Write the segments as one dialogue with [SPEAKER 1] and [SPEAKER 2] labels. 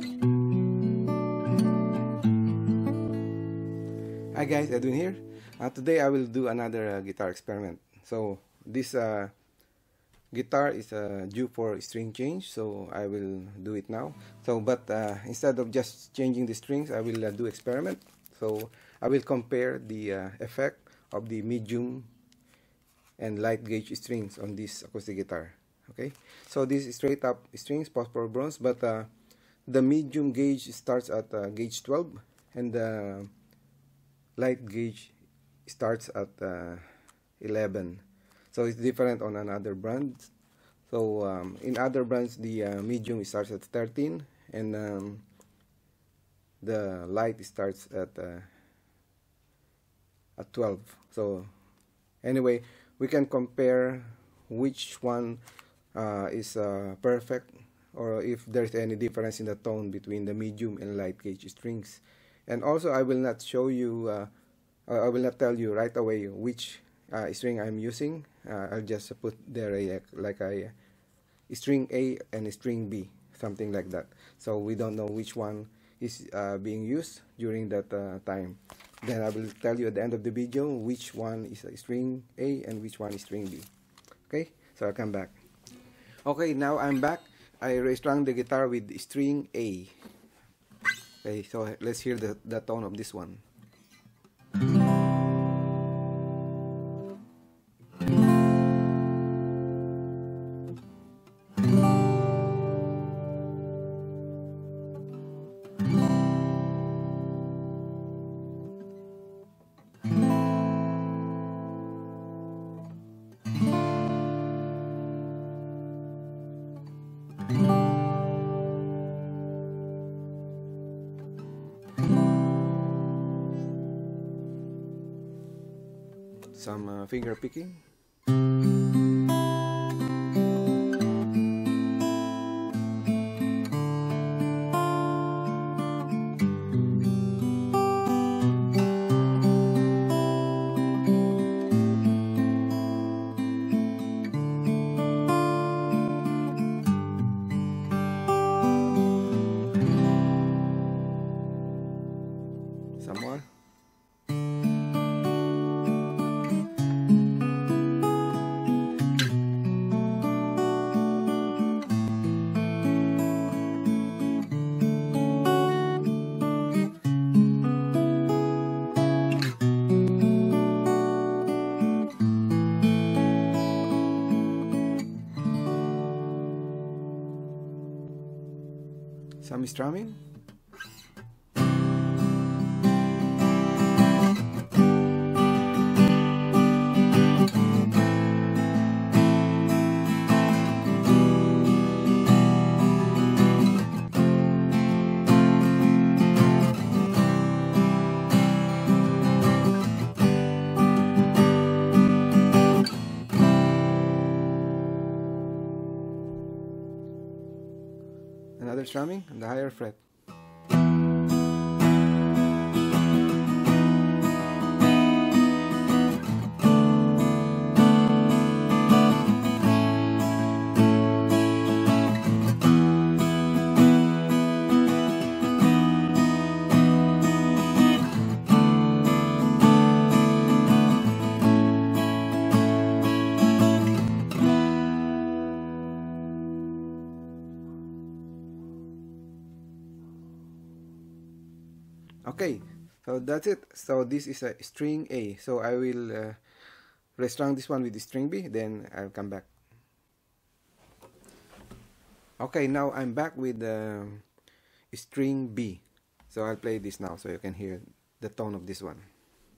[SPEAKER 1] Hi guys, Edwin here. Today I will do another guitar experiment. So this guitar is due for string change, so I will do it now. But instead of just changing the strings, I will do experiment. So I will compare the effect of the medium and light gauge strings on this acoustic guitar. Okay, so this is straight up strings, phosphor bronze, but the medium gauge starts at gauge 12, and the light gauge starts at 11. So it's different on another brand. So in other brands, the medium starts at 13, and the light starts at 12. So anyway, we can compare which one is perfect, or if there's any difference in the tone between the medium and light gauge strings. And also, I will not show you, I will not tell you right away which string I'm using. I'll just put there like a string A and a string B, something like that. So we don't know which one is being used during that time. Then I will tell you at the end of the video which one is a string A and which one is string B. Okay, so I'll come back. Okay, now I'm back. I restrung the guitar with string A. Okay, so let's hear the tone of this one. Some finger picking. Some more. Some strumming. Another strumming on the higher fret. Okay, so that's it. So this is a string A. So I will restrung this one with the string B, then I'll come back. Okay, now I'm back with the string B. So I'll play this now so you can hear the tone of this one.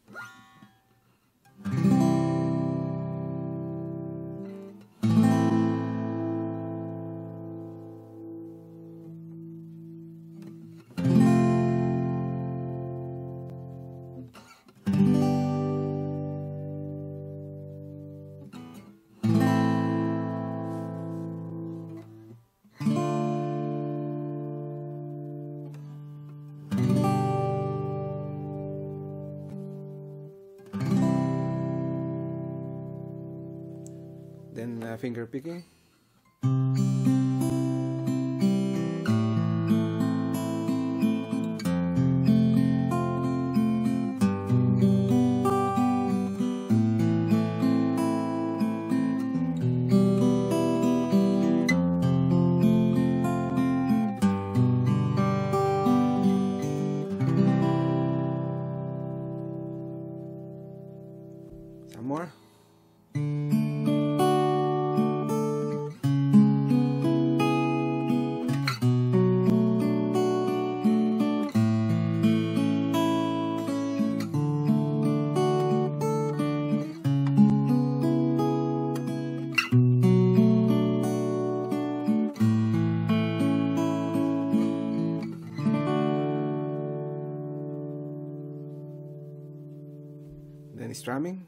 [SPEAKER 1] Then finger picking. strumming.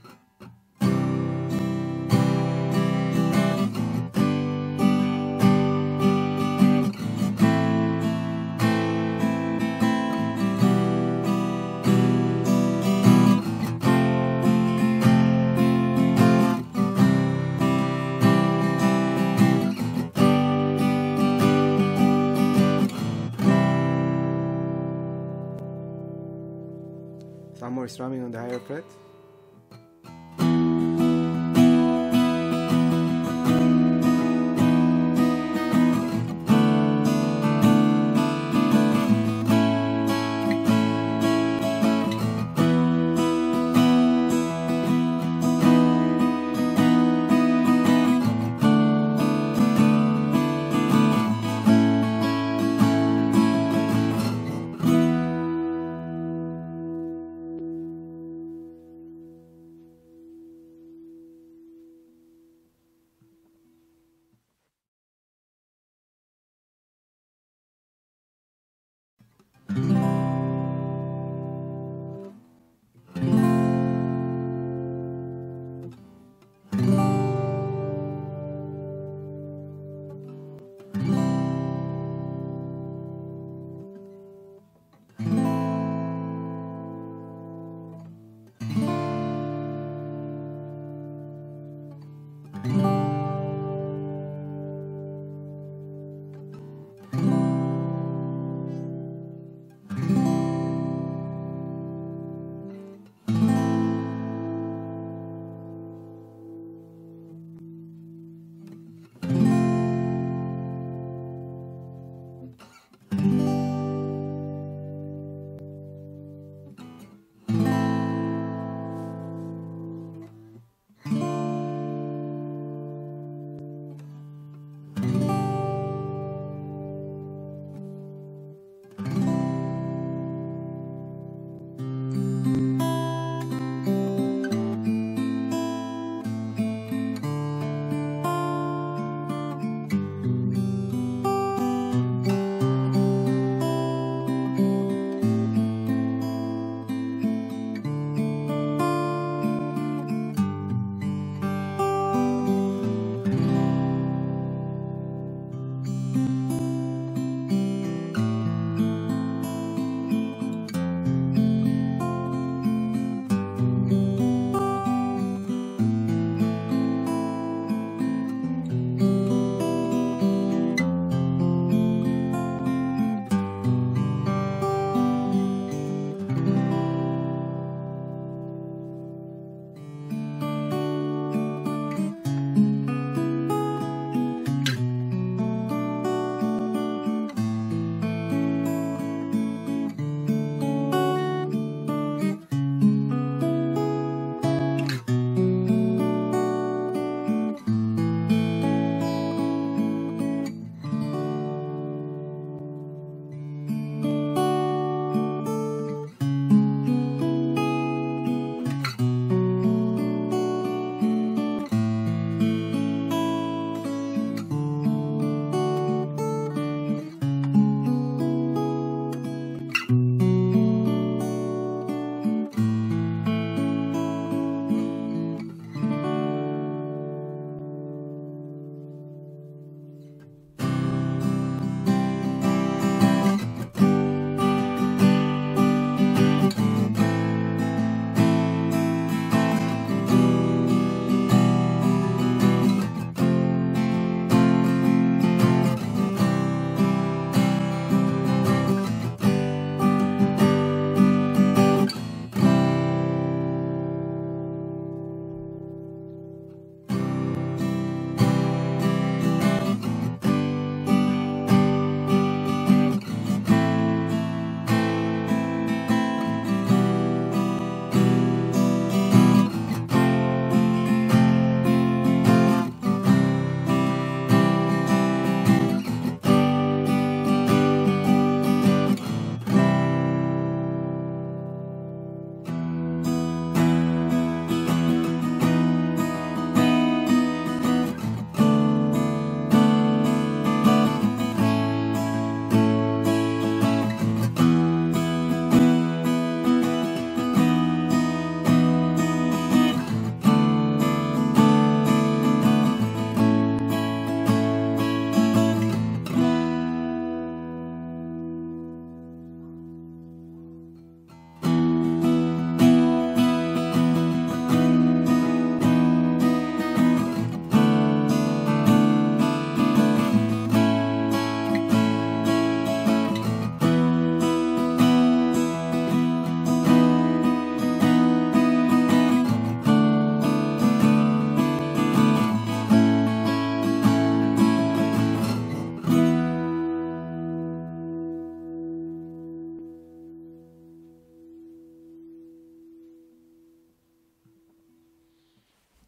[SPEAKER 1] Some more strumming on the higher fret.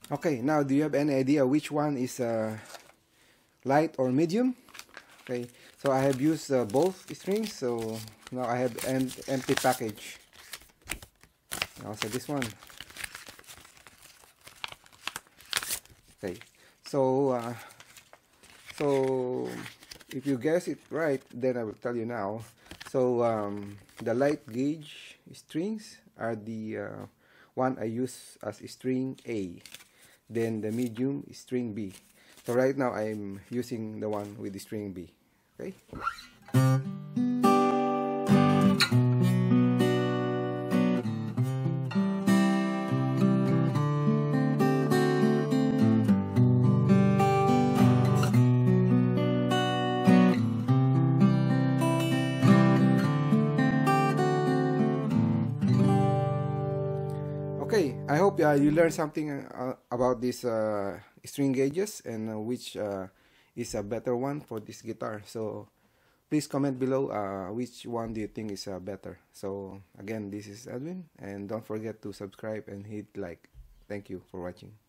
[SPEAKER 1] Okay, now do you have any idea which one is light or medium? Okay, so I have used both strings, so now I have an empty package. Also this one. Okay, so so if you guess it right, then I will tell you now. So the light gauge strings are the one I use as string A. Then the medium is string B. So right now I'm using the one with the string B. Okay. Okay, I hope you learned something about these string gauges and which is a better one for this guitar. So please comment below which one do you think is better. So again, this is Edwin, and don't forget to subscribe and hit like. Thank you for watching.